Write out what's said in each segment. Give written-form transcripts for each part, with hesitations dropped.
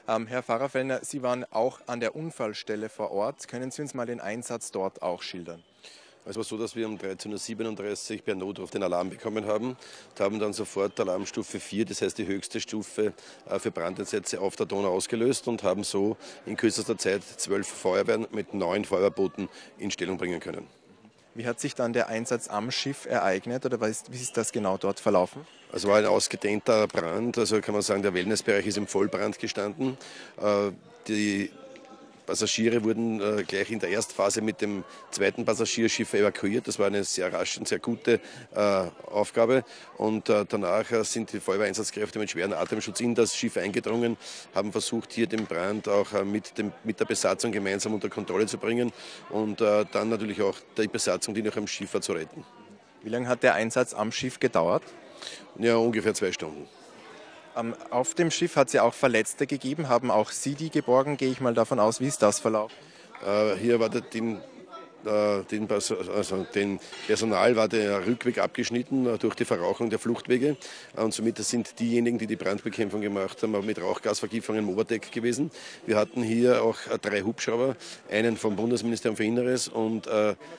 Herr Pfarrer-Fellner, Sie waren auch an der Unfallstelle vor Ort. Können Sie uns mal den Einsatz dort auch schildern? Es war so, dass wir um 13:37 Uhr per Notruf den Alarm bekommen haben und haben dann sofort Alarmstufe 4, das heißt die höchste Stufe für Brandeinsätze auf der Donau ausgelöst und haben so in kürzester Zeit 12 Feuerwehren mit 9 Feuerwerbooten in Stellung bringen können. Wie hat sich dann der Einsatz am Schiff ereignet oder wie ist das genau dort verlaufen? Es war ein ausgedehnter Brand, also kann man sagen, der Wellnessbereich ist im Vollbrand gestanden. Die Passagiere wurden gleich in der Erstphase mit dem zweiten Passagierschiff evakuiert. Das war eine sehr rasche und sehr gute Aufgabe. Und danach sind die Feuerwehreinsatzkräfte mit schwerem Atemschutz in das Schiff eingedrungen, haben versucht, hier den Brand auch mit der Besatzung gemeinsam unter Kontrolle zu bringen und dann natürlich auch die Besatzung, die noch am Schiff war, zu retten. Wie lange hat der Einsatz am Schiff gedauert? Ja, ungefähr 2 Stunden. Auf dem Schiff hat es ja auch Verletzte gegeben. Haben auch Sie die geborgen? Gehe ich mal davon aus. Wie ist das verlaufen? Hier war dem Personal war der Rückweg abgeschnitten durch die Verrauchung der Fluchtwege. Und somit sind diejenigen, die die Brandbekämpfung gemacht haben, mit Rauchgasvergiftung im Oberdeck gewesen. Wir hatten hier auch 3 Hubschrauber, einen vom Bundesministerium für Inneres und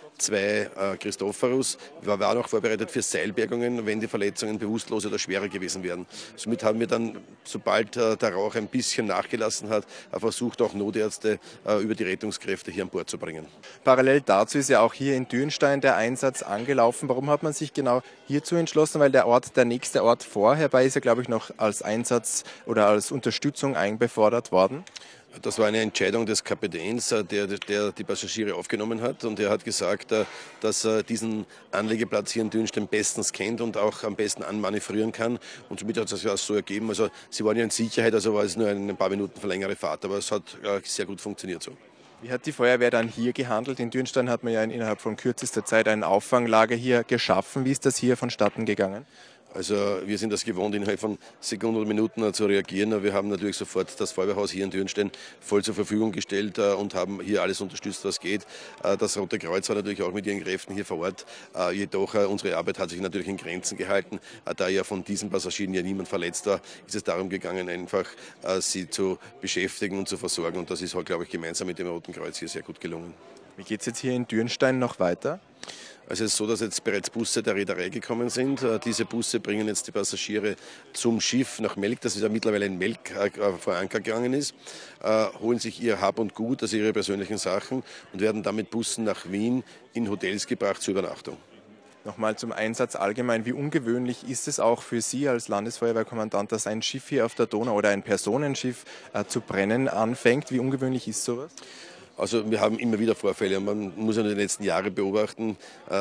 2 Christophorus. Wir waren auch vorbereitet für Seilbergungen, wenn die Verletzungen bewusstlos oder schwerer gewesen wären. Somit haben wir dann, sobald der Rauch ein bisschen nachgelassen hat, versucht, auch Notärzte über die Rettungskräfte hier an Bord zu bringen. Parallel dazu ist ja auch hier in Dürnstein der Einsatz angelaufen. Warum hat man sich genau hierzu entschlossen? Weil der nächste Ort herbei ist ja, glaube ich, noch als Einsatz oder als Unterstützung einbefordert worden. Das war eine Entscheidung des Kapitäns, der die Passagiere aufgenommen hat. Und er hat gesagt, dass er diesen Anlegeplatz hier in Dürnstein bestens kennt und auch am besten anmanövrieren kann. Und somit hat es sich so ergeben. Also sie waren ja in Sicherheit, also war es nur ein paar Minuten verlängerte Fahrt. Aber es hat sehr gut funktioniert so. Wie hat die Feuerwehr dann hier gehandelt? In Dürnstein hat man ja innerhalb von kürzester Zeit ein Auffanglager hier geschaffen. Wie ist das hier vonstatten gegangen? Also wir sind das gewohnt, innerhalb von Sekunden oder Minuten zu reagieren. Wir haben natürlich sofort das Feuerwehrhaus hier in Dürnstein voll zur Verfügung gestellt und haben hier alles unterstützt, was geht. Das Rote Kreuz war natürlich auch mit ihren Kräften hier vor Ort. Jedoch unsere Arbeit hat sich natürlich in Grenzen gehalten. Da ja von diesen Passagieren ja niemand verletzt war, ist es darum gegangen, einfach sie zu beschäftigen und zu versorgen. Und das ist, glaube ich, gemeinsam mit dem Roten Kreuz hier sehr gut gelungen. Wie geht es jetzt hier in Dürnstein noch weiter? Also es ist so, dass jetzt bereits Busse der Reederei gekommen sind. Diese Busse bringen jetzt die Passagiere zum Schiff nach Melk, das ja mittlerweile in Melk vor Anker gegangen ist, holen sich ihr Hab und Gut, also ihre persönlichen Sachen und werden dann mit Bussen nach Wien in Hotels gebracht zur Übernachtung. Nochmal zum Einsatz allgemein. Wie ungewöhnlich ist es auch für Sie als Landesfeuerwehrkommandant, dass ein Schiff hier auf der Donau oder ein Personenschiff zu brennen anfängt? Wie ungewöhnlich ist sowas? Also wir haben immer wieder Vorfälle. Man muss ja in den letzten Jahren beobachten,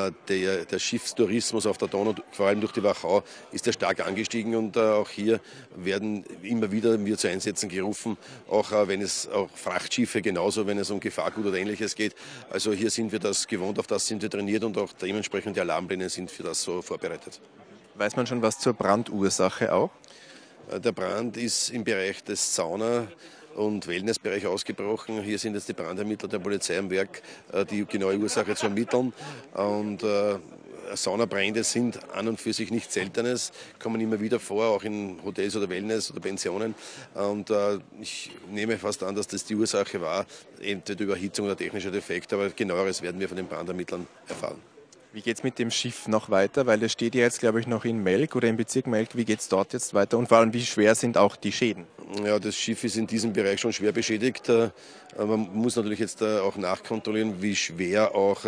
der Schiffstourismus auf der Donau, vor allem durch die Wachau, ist ja stark angestiegen und auch hier werden immer wieder wir zu Einsätzen gerufen, auch wenn es auch Frachtschiffe genauso, wenn es um Gefahrgut oder Ähnliches geht. Also hier sind wir das gewohnt, auf das sind wir trainiert und auch dementsprechend die Alarmpläne sind für das so vorbereitet. Weiß man schon was zur Brandursache auch? Der Brand ist im Bereich des Sauna- und Wellnessbereich ausgebrochen. Hier sind jetzt die Brandermittler der Polizei am Werk, die genaue Ursache zu ermitteln. Und Saunabrände sind an und für sich nichts Seltenes, kommen immer wieder vor, auch in Hotels oder Wellness oder Pensionen. Und ich nehme fast an, dass das die Ursache war, entweder Überhitzung oder technischer Defekt, aber genaueres werden wir von den Brandermittlern erfahren. Wie geht es mit dem Schiff noch weiter? Weil es steht ja jetzt, glaube ich, noch in Melk oder im Bezirk Melk. Wie geht es dort jetzt weiter? Und vor allem, wie schwer sind auch die Schäden? Ja, das Schiff ist in diesem Bereich schon schwer beschädigt. Man muss natürlich jetzt auch nachkontrollieren, wie schwer auch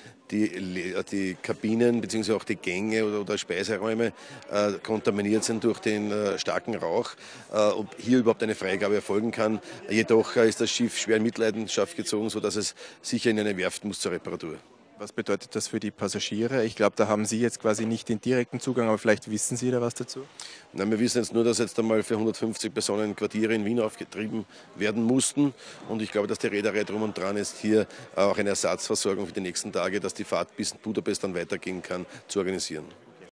die Kabinen bzw. auch die Gänge oder Speiseräume kontaminiert sind durch den starken Rauch, ob hier überhaupt eine Freigabe erfolgen kann. Jedoch ist das Schiff schwer in Mitleidenschaft gezogen, sodass es sicher in eine Werft muss zur Reparatur. Was bedeutet das für die Passagiere? Ich glaube, da haben Sie jetzt quasi nicht den direkten Zugang, aber vielleicht wissen Sie da was dazu? Nein, wir wissen jetzt nur, dass jetzt einmal für 150 Personen Quartiere in Wien aufgetrieben werden mussten. Und ich glaube, dass die Reederei drum und dran ist, hier auch eine Ersatzversorgung für die nächsten Tage, dass die Fahrt bis Budapest dann weitergehen kann, zu organisieren.